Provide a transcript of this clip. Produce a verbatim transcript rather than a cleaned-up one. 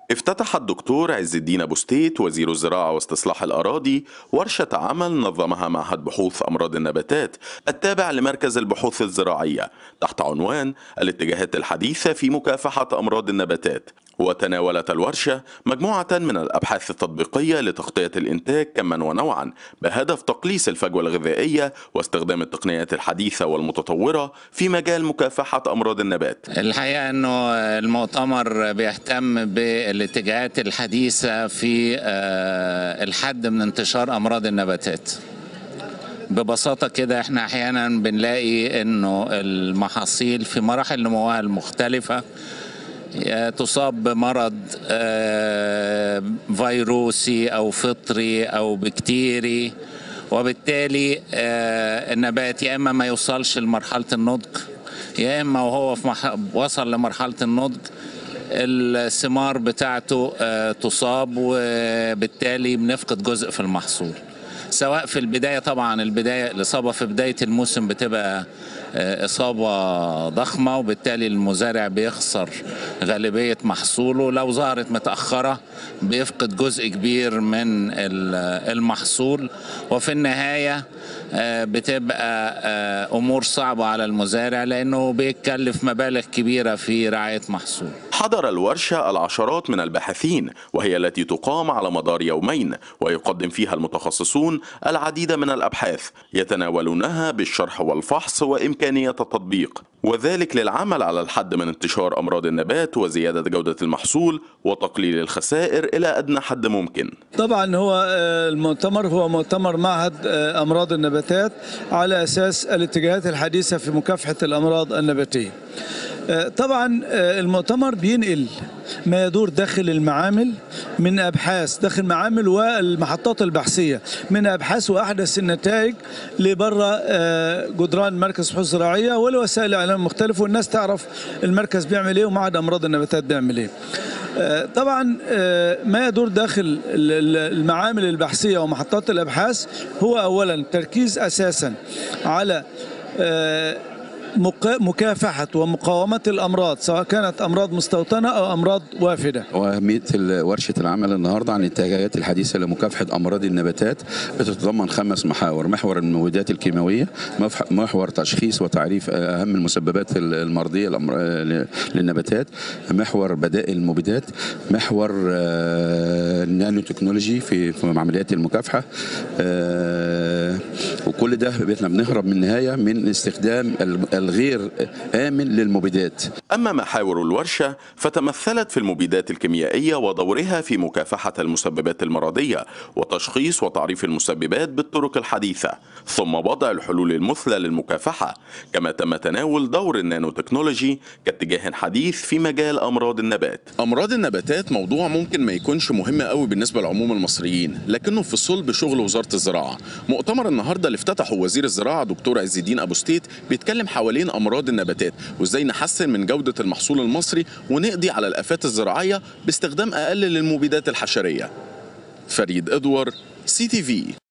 افتتح الدكتور عز الدين أبو ستيت وزير الزراعة واستصلاح الأراضي ورشة عمل نظمها معهد بحوث أمراض النباتات التابع لمركز البحوث الزراعية تحت عنوان الاتجاهات الحديثة في مكافحة أمراض النباتات. وتناولت الورشة مجموعة من الأبحاث التطبيقية لتغطية الإنتاج كما ونوعا بهدف تقليص الفجوة الغذائية واستخدام التقنيات الحديثة والمتطورة في مجال مكافحة أمراض النبات. الحقيقة أنه المؤتمر بيهتم بالاتجاهات الحديثة في الحد من انتشار أمراض النباتات. ببساطة كده احنا أحيانا بنلاقي أنه المحاصيل في مراحل نموها المختلفة تصاب بمرض فيروسي أو فطري أو بكتيري، وبالتالي النبات يا إما ما يوصلش لمرحلة النضج، يا إما وهو في مح... وصل لمرحلة النضج الثمار بتاعته تصاب، وبالتالي بنفقد جزء في المحصول. سواء في البداية، طبعا البداية الإصابة في بداية الموسم بتبقى إصابة ضخمة، وبالتالي المزارع بيخسر غالبية محصوله. لو ظهرت متأخرة بيفقد جزء كبير من المحصول، وفي النهاية بتبقى أمور صعبة على المزارع لأنه بيتكلف مبالغ كبيرة في رعاية محصول. حضر الورشة العشرات من الباحثين، وهي التي تقام على مدار يومين، ويقدم فيها المتخصصون العديد من الأبحاث يتناولونها بالشرح والفحص وإمكانية التطبيق، وذلك للعمل على الحد من انتشار أمراض النبات وزيادة جودة المحصول وتقليل الخسائر إلى أدنى حد ممكن. طبعا هو المؤتمر هو مؤتمر معهد أمراض النباتات على أساس الاتجاهات الحديثة في مكافحة الأمراض النباتية. طبعا المؤتمر بينقل ما يدور داخل المعامل من أبحاث داخل المعامل والمحطات البحثية، من أبحاث وأحدث النتائج لبره جدران مركز البحوث الزراعية والوسائل الإعلام المختلفة، والناس تعرف المركز بيعمل إيه ومعهد أمراض النباتات بيعمل إيه. طبعا ما يدور داخل المعامل البحثية ومحطات الأبحاث هو أولا تركيز أساسا على مكافحة ومقاومة الأمراض، سواء كانت أمراض مستوطنة أو أمراض وافدة. وأهمية ورشة العمل النهاردة عن الاتجاهات الحديثة لمكافحة أمراض النباتات بتتضمن خمس محاور: محور المبيدات الكيماوية، محور تشخيص وتعريف أهم المسببات المرضية للنباتات، محور بدائل المبيدات، محور النانو تكنولوجي في عمليات المكافحة. وكل ده احنا بنهرب من النهاية من استخدام الغير آمن للمبيدات. أما محاور الورشة فتمثلت في المبيدات الكيميائية ودورها في مكافحة المسببات المرضية وتشخيص وتعريف المسببات بالطرق الحديثة، ثم وضع الحلول المثلى للمكافحة. كما تم تناول دور النانو تكنولوجي كاتجاه حديث في مجال أمراض النبات. أمراض النباتات موضوع ممكن ما يكونش مهم قوي بالنسبة لعموم المصريين، لكنه في صلب شغل وزارة الزراعة. مؤتمر النهاردة اللي افتتحه وزير الزراعة دكتور عز الدين أبو ستيت بيتكلم حوالين أمراض النباتات وإزاي نحسن من جودة المحصول المصري ونقضي على الآفات الزراعية باستخدام أقل للمبيدات الحشرية. فريد إدوار، سي تي في.